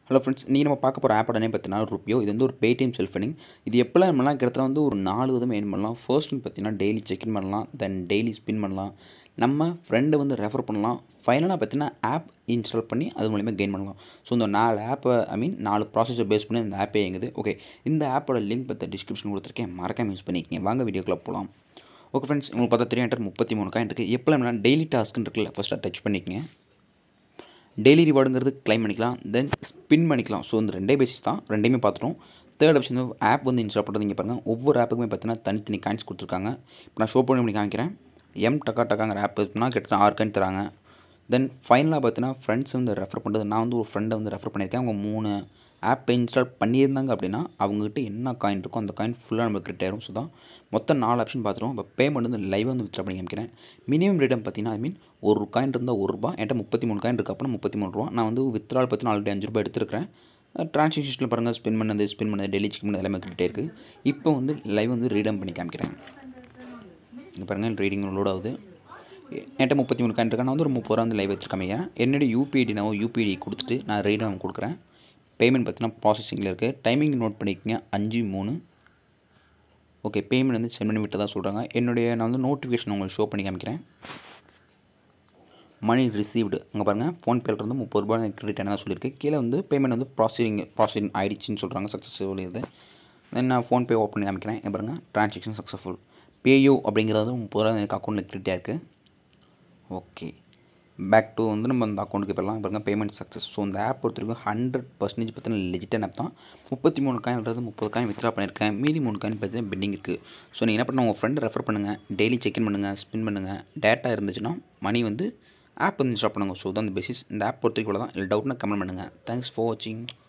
Hello friends, இன்றைக்கி நம்ம பார்க்க போகிற ஆப்போட நேம் பார்த்தீங்கன்னா ருப்பியோ. இது வந்து ஒரு Paytm செல்ஃப் earning. இது எப்போலாம் நம்மலாம் கிட்டத்தட்ட வந்து ஒரு 4 விதமாக ஏர்ன் பண்ணலாம். ஃபர்ஸ்ட்னு பார்த்தீங்கன்னா டெய்லி செக்இன் பண்ணலாம், தென் டெய்லி ஸ்பின் பண்ணலாம், நம்ம ஃப்ரெண்டை வந்து ரெஃபர் பண்ணலாம், ஃபைனலாக பார்த்தீங்கன்னா ஆப் இன்ஸ்டால் பண்ணி அது மூலிமா கெயின் பண்ணலாம். ஸோ இந்த 4 ஆப்பை 4 ப்ராசஸை பேஸ் பண்ணி இந்த ஆப்பே இயங்குது. ஓகே, இந்த ஆப்போட லிங்க் பற்றி டிஸ்கிரிப்ஷன் கொடுத்துருக்கேன், மறக்காம யூஸ் பண்ணிக்கங்க. வாங்க வீடியோக்குள்ளே போகலாம். ஓகே ஃப்ரெண்ட்ஸ், உங்களுக்கு பார்த்தா 333 காயின் இருக்குது. எப்போலாம் டெய்லி டாஸ்க்குன்னு இருக்குல்ல, ஃபஸ்ட்டாக டச் பண்ணிக்கங்க. டெய்லி ரிவார்டுங்கிறது கிளைம் பண்ணிக்கலாம், தென் ஸ்பின் பண்ணிக்கலாம். ஸோ இந்த ரெண்டே பேசிஸ் தான், ரெண்டையுமே பார்த்துட்டோம். தேர்ட் ஆப்ஷன் வந்து ஆப் வந்து இன்ஸ்டால் பண்ணுறது. இங்கே பாருங்கள், ஒவ்வொரு ஆப்புக்குமே பார்த்தீங்கன்னா தனித்தனி காயின்ஸ் கொடுத்துருக்காங்க. இப்போ நான் ஷோ பண்ணி காமிக்கிறேன். டக்காங்கிற ஆப் இருக்குன்னா கிட்டத்தட்ட 6 காயின் தராங்க. தென் ஃபைனலாக பார்த்தீங்கன்னா ஃப்ரெண்ட்ஸ் வந்து ரெஃபர் பண்ணுறது. நான் வந்து ஒரு ஃப்ரெண்டை வந்து ரெஃபர் பண்ணியிருக்கேன். அவங்க 3 ஆப்பை இன்ஸ்டால் பண்ணியிருந்தாங்க அப்படின்னா அவங்ககிட்ட என்ன காயின் இருக்கோ அந்த காயின் ஃபுல்லாக நம்மளுக்கு கிரெடிட் ஆயிரும். ஸோ தான் மொத்தம் 4 ஆப்ஷன் பார்த்துருவோம். இப்போ பேமெண்ட் வந்து லைவாக வந்து வித்ட்ரா பண்ணி காமிக்கிறேன். மினிமம் ரேட்டம் பார்த்தீங்கன்னா ஒரு காயின் இருந்தால் ₹1, என்கிட்ட 33 காயின் இருக்குது, அப்படின்னா ₹33. நான் வந்து வித்ட்ரால் பார்த்தீங்கன்னா ஆல்ரெடி ₹5 எடுத்துருக்கிறேன். ட்ரான்சாக்ஷனில் பாருங்கள், ஸ்பின் பண்ணது டெய்லி செக் பண்ணது எல்லாமே கிரெடிட் இருக்குது. இப்போ வந்து லைவ் வந்து ரீடம் பண்ணி காமிக்கிறேன். இங்கே பாருங்கள், ரீடிங் லோட் ஆகுது. என்கிட்ட 33 காயின் இருக்கா, நான் வந்து ஒரு ₹30 வந்து லைவ் வச்சுருக்காங்க. என்னுடைய யூபிஐடி நான் யூபிஐடி கொடுத்துட்டு நான் ரீடம் கொடுக்குறேன். பேமெண்ட் பார்த்தீங்கன்னா ப்ராசஸிங்கில் இருக்குது. டைமிங் நோட் பண்ணிக்கோங்க, 5:03. ஓகே, பேமெண்ட் வந்து சென்ட் பண்ணி விட்டதாக சொல்கிறாங்க. நான் வந்து நோட்டிஃபிகேஷன் உங்களுக்கு ஷோ பண்ணி காமிக்கிறேன். மணி ரிசீவ்டு அங்கே பாருங்கள், ஃபோன்பேலேருந்து ₹30 கிரெடிட் ஆனதாக சொல்லியிருக்கு. கீழே வந்து பேமெண்ட் வந்து ப்ராசஸிங் ஆயிடுச்சுன்னு சொல்கிறாங்க, சக்ஸஸ்ஃபுல் இது. தென் நான் ஃபோன்பே ஓப்பன் பண்ணி காமிக்கிறேன். இங்கே பாருங்கள், ட்ரான்சாக்ஷன் சக்ஸஸ்ஃபுல். பேயூ அப்படிங்கிறது ₹30 எனக்கு அக்கௌண்ட்டில் கிரெடிட்டாக இருக்குது. ஓகே, பேக் டு வந்து நம்ம அந்த அக்கௌண்ட்டுக்கு போயிடலாம். பாருங்கள், பேமெண்ட் சக்ஸஸ். ஸோ இந்த ஆப் பொறுத்த வரைக்கும் 100% பார்த்தீங்கன்னா லெஜிட்டான ஆப் தான். 33 காயின்றது 30 காயின் வித்ட்ரா பண்ணியிருக்கேன். மீதி 3 காயின் பார்த்தீங்கன்னா பெண்டிங் இருக்குது. ஸோ நீங்கள் என்ன பண்ணணும், உங்கள் ஃப்ரெண்டை ரெஃபர் பண்ணுங்கள், டெய்லி செக்இன் பண்ணுங்கள், ஸ்பின் பண்ணுங்கள். டேட்டா இருந்துச்சுன்னா மணி வந்து ஆப் வந்து இன்ஸ்டால் பண்ணுங்கள். ஸோ தான் இந்த பேசிஸ். இந்த ஆப் பொறுத்த வரைக்கும் தான். இல்லை டவுட்னா கமெண்ட் பண்ணுங்கள். தேங்க்ஸ் ஃபார் வாட்சிங்.